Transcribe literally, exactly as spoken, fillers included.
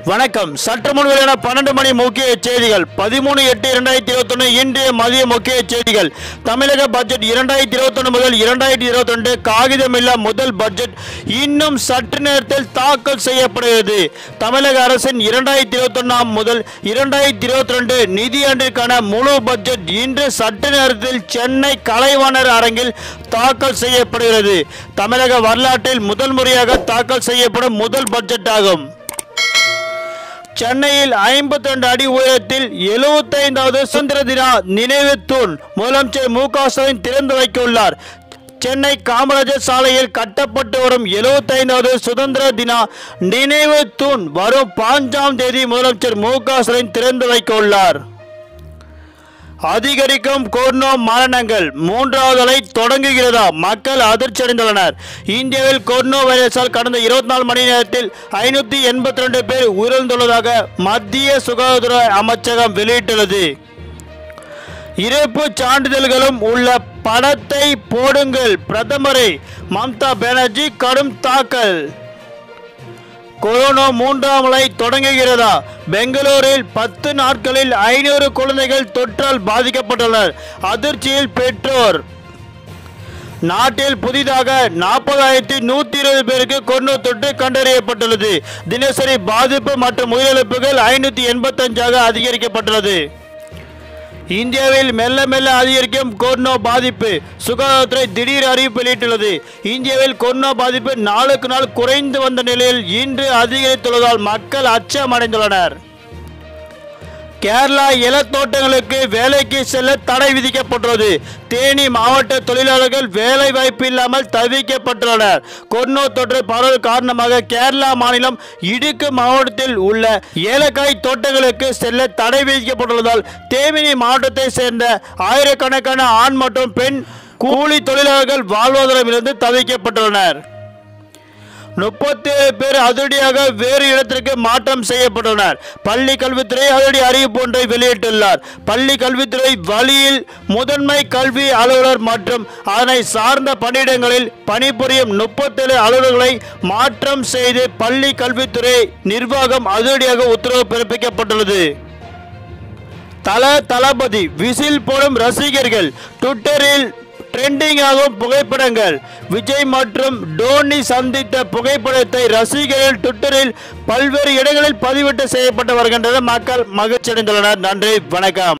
வணக்கம். சற்று முன் வெளியான பன்னெண்டு மணி முக்கிய செய்திகள். பதிமூணு எட்டு இரண்டாயிரத்தி இருபத்தி ஒன்று இன்றைய மதிய முக்கிய செய்திகள். தமிழக பட்ஜெட் இரண்டாயிரத்தி இருபத்தி ஒன்று முதல் இரண்டாயிரத்தி இருபத்தி ரெண்டு காகிதமில்லா முதல் பட்ஜெட் இன்னும் சற்று நேரத்தில் தாக்கல் செய்யப்படுகிறது. தமிழக அரசின் இரண்டாயிரத்தி இருபத்தி ஒன்றாம் முதல் இரண்டாயிரத்தி இருபத்தி ரெண்டு நிதியாண்டிற்கான முழு பட்ஜெட் இன்று சற்று நேரத்தில் சென்னை கலைவாணர் அரங்கில் தாக்கல் செய்யப்படுகிறது. தமிழக வரலாற்றில் முதல் முறையாக தாக்கல் செய்யப்படும் முதல் பட்ஜெட் ஆகும். சென்னையில் ஐம்பத்தி ரெண்டு அடி உயரத்தில் எழுபத்தி ஐந்தாவது சுதந்திர தின நினைவு தூண் முதலமைச்சர் மு க ஸ்டாலின் திறந்து வைக்க உள்ளார். சென்னை காமராஜர் சாலையில் கட்டப்பட்டு வரும் எழுபத்தி ஐந்தாவது சுதந்திர தின நினைவு தூண் வரும் பாஞ்சாம் தேதி முதலமைச்சர் மு க ஸ்டாலின் திறந்து வைக்க உள்ளார். அதிகரிக்கும் கொரோனா மரணங்கள் மூன்றாவது அலை தொடங்குகிறதா? மக்கள் அதிர்ச்சி அடைந்துள்ளனர். இந்தியாவில் கொரோனா வைரஸால் கடந்த இருபத்தி நாலு மணி நேரத்தில் ஐநூற்றி எண்பத்தி ரெண்டு பேர் உயிரிழந்துள்ளதாக மத்திய சுகாதார அமைச்சகம் வெளியிட்டுள்ளது. இறப்பு சான்றிதழ்களும் உள்ள படத்தை போடுங்கள் பிரதமரை மம்தா பானர்ஜி கடும் தாக்கல். கொரோனா மூன்றாம் அலை தொடங்குகிறதா? பெங்களூரில் பத்து நாட்களில் ஐநூறு குழந்தைகள் தொற்றால் பாதிக்கப்பட்டுள்ளனர். அதிர்ச்சியில் பெற்றோர். நாட்டில் புதிதாக நாற்பதாயிரத்தி நூற்றி இருபது பேருக்கு கொரோனா தொற்று கண்டறியப்பட்டுள்ளது. தினசரி பாதிப்பு மற்றும் உயிரிழப்புகள் ஐநூற்றி எண்பத்தஞ்சாக அதிகரிக்கப்பட்டுள்ளது. இந்தியாவில் மெல்ல மெல்ல அதிகரிக்கும் கொரோனா பாதிப்பு. சுகாதாரத்துறை திடீர் அறிவிப்பு வெளியிட்டுள்ளது. இந்தியாவில் கொரோனா பாதிப்பு நாளுக்கு நாள் குறைந்து வந்த நிலையில் இன்று அதிகரித்துள்ளதால் மக்கள் அச்சம் அடைந்துள்ளனர். கேரளா இலத்தோட்டங்களுக்கு வேலைக்கு செல்ல தடை விதிக்கப்பட்டுள்ளது. தேனி மாவட்ட தொழிலாளர்கள் வேலை வாய்ப்பு இல்லாமல் தவிக்கப்பட்டுள்ளனர். கொரோனா தொற்று பரவல் காரணமாக கேரளா மாநிலம் இடுக்கு மாவட்டத்தில் உள்ள ஏலக்காய் தோட்டங்களுக்கு செல்ல தடை விதிக்கப்பட்டுள்ளதால் தேனி மாவட்டத்தை சேர்ந்த ஆயிரக்கணக்கான ஆண் மற்றும் பெண் கூலி தொழிலாளர்கள் வாழ்வாதாரமிருந்து தவிக்கப்பட்டுள்ளனர். முப்பத்தி ஏழு பேர் அதிரடியாக வேறு இடத்திற்கு மாற்றம் செய்யப்பட்டுள்ளனர். பள்ளி கல்வித்துறை அதிரடி அறிவிப்பு ஒன்றை வெளியிட்டுள்ளார். பள்ளி கல்வித்துறை வழியில் முதன்மை கல்வி அலுவலர் மற்றும் அதனை சார்ந்த பணியிடங்களில் பணிபுரியும் முப்பத்தி ஏழு அலுவலர்களை மாற்றம் செய்து பள்ளி கல்வித்துறை நிர்வாகம் அதிரடியாக உத்தரவு பிறப்பிக்கப்பட்டுள்ளது. தல தளபதி விசில் போடும் ரசிகர்கள். ட்விட்டரில் ட்ரெண்டிங் ஆகும் புகைப்படங்கள். விஜய் மற்றும் டோனி சந்தித்த புகைப்படத்தை ரசிகர்கள் ட்விட்டரில் பல்வேறு இடங்களில் பதிவிட்டு செய்யப்பட்டு வருகின்றனர். மக்கள் மகிழ்ச்சி அடைந்துள்ளனர். நன்றி, வணக்கம்.